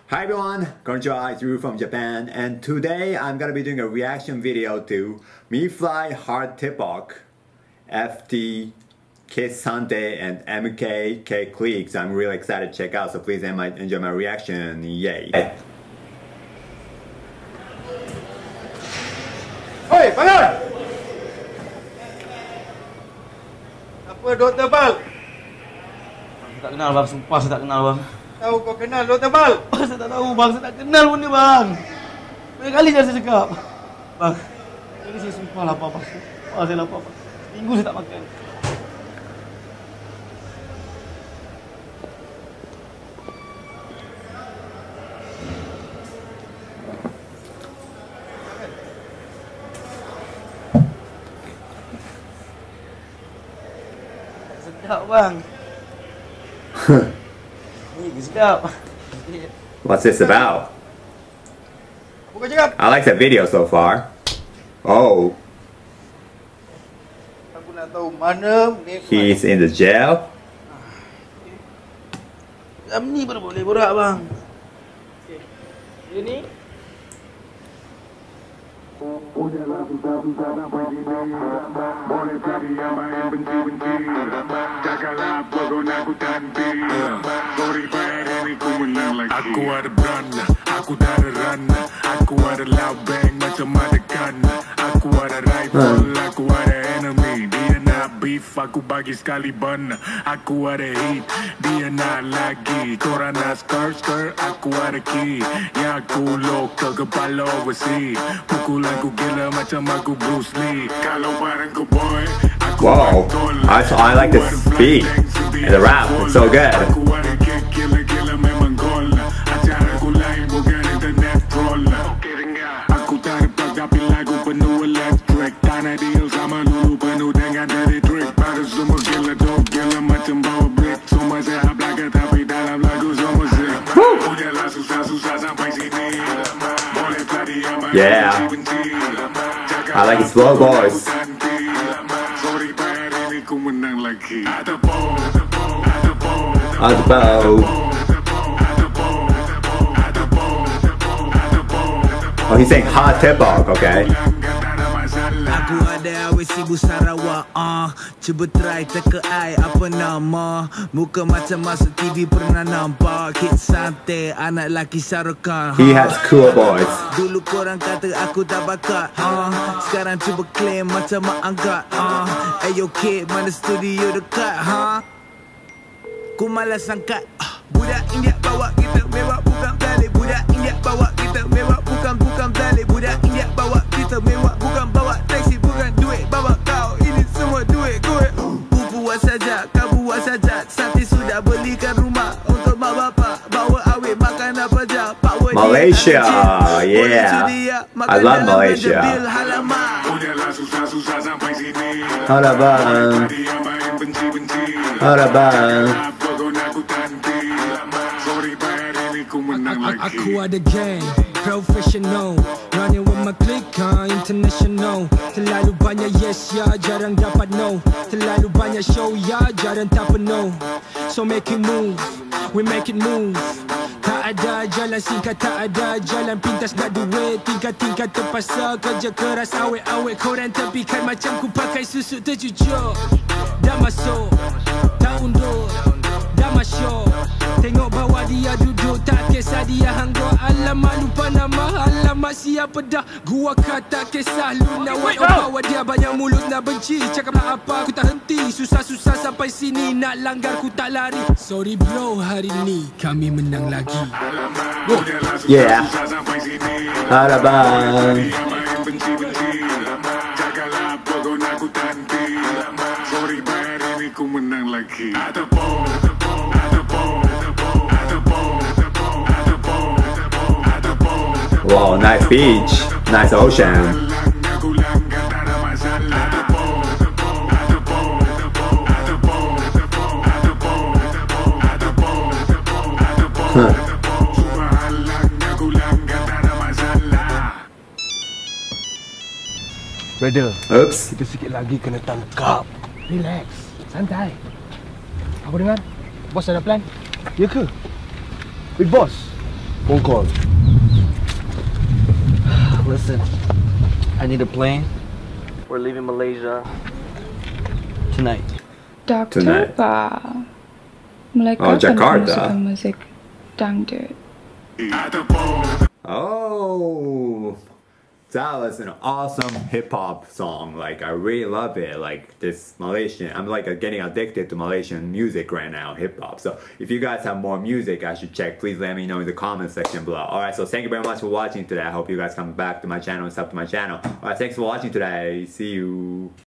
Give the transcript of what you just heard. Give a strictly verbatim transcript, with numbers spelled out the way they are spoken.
Hi everyone, konnichiwa, it's Ryu from Japan, and today I'm gonna be doing a reaction video to MeFly Heart Tip-Ok, F T Kiss Sante, and M K K Cliques. I'm really excited to check out, so please enjoy my reaction. Yay! Oi, bangun! Apa dok tebal? Saya tak kenal bang, sumpah saya tak kenal bang. Tahu kau kenal dok tebal? Saya tak tahu bang, saya tak kenal pun ni bang. Banyak kali saya cakap. Bang, ini saya sumpah lapar bang. Sumpah saya lapar bang. Minggu saya tak makan. Sedap bang. Ini sedap. What's this about? Apa kau cakap? I like the video so far. Oh, Aku nak tahu mana MeFly. he's in the jail? Jam ni baru boleh borak bang. Okay. Ini Udahlah susah-susah sampai sini. Boleh cari yang main benci-benci. Janganlah pokok aku tanti. Sorry bayar ini ku menang lagi. Aku ada berana, aku tak ada rana. Aku ada loud bang macam ada kana. Aku ada rival, aku ada enemy. Dia nak beef, aku bagi sekali bana. Aku ada heat, dia nak lagi. Korang nak skirt-skirt, aku ada key. Yang aku local, kepala overseas. Pukul aku gila macam aku Bruce Lee. Kalau bareng ku boy, aku Wow, I, I like the beat and the rap, it's so good. Aku ada kick, gila-gila memang gol. Acara ku lain bukan internet troll. Aku tak ada plug tapi lagu penuh electric. Tanah deal sama lulu penuh dengan dirty trick. Pada semua gila dog, gila macam bawa brick. Semua sehat belaka tapi dalam lagu semua sick. Udahlah susah-susah sampai sini. Boleh tadi yang main Yeah, I like his slow voice. Sorry bayar ini ku menang lagi. Ada ball, ada ball, ada ball, On the bow. Oh, he's saying hot tip-ok, okay. Aku ada awet Sibu Sarawak uh. Cuba try teka ai apa nama. Muka macam masuk T V pernah nampak. Kid Sante, anak laki Sarukan. He has cool voice. Dulu korang kata aku tak bakat uh. Sekarang cuba claim macam mak angkat uh. Ayo kid, mana studio dekat huh? Ku malas angkat uh. Budak India bawa kita mewah bukan balik. Budak India bawa kita mewah bukan bukan balik. Budak India bawa kita mewah bukan bawa taksi. Bukan duit bawa kau, ini semua duit gue. Ku buat saja, kau buat saja. Santi sudah belikan rumah untuk mak bapak. Bawa awet makan apa je. Malaysia, yeah. I love Malaysia. Udahlah susah-susah sampai sini. Hala bang, hala bang. Sorry bayar ini ku menang lagi. Aku ada gang, professional. Running with my clique, huh? International. Terlalu banyak yes ya, jarang dapat no. Terlalu banyak show ya, jarang tak penuh. So make it move, we make it move. Tak ada jalan singkat, tak ada jalan pintas nak duit. Tingkat-tingkat terpaksa kerja keras awet-awet. Korang tepikan macam ku pakai susu tercucuk. Dah masuk, tak undur, dah masuk. Tengok bawah dia duduk, tak kisah dia hanggur. Alamak lupa nama, alamak siapa dah. Gua kata kisah lu nak wait oh, bawa dia banyak mulut nak benci. Cakap nak apa aku tak henti. Susah-susah sampai sini, nak langgar ku tak lari. Sorry bro, hari ni kami menang lagi. Oh. Yeah. Hala bang. Jagalah pokok aku tanti. Sorry bayar ini ku menang lagi. Ada ball, ada ball, ada ball, ada ball, ada ball, ada ball, ada ball. Wow, nice beach, nice ocean. Aku langgar tak ada masalah. Ada ball, ada ball, ada ball, ada ball, ada ball, ada ball, ada ball, ada ball, ada ball, ada ball. Cuma halang aku langgar tak ada masalah. Brother, Oops. kita sikit lagi kena tangkap. Relax, santai. Apa dengar? Bos ada plan? Ya ke? Big boss. Phone call. Listen, I need a plane. We're leaving Malaysia tonight. Doktor Tonight. Pak. Mulai Oh, kapan Jakarta. kamu suka musik dangdut? Oh, that was an awesome hip hop song. Like, I really love it. Like, this Malaysian, I'm like getting addicted to Malaysian music right now, hip hop. So, if you guys have more music I should check, please let me know in the comment section below. Alright, so thank you very much for watching today. I hope you guys come back to my channel and sub to my channel. Alright, thanks for watching today. See you.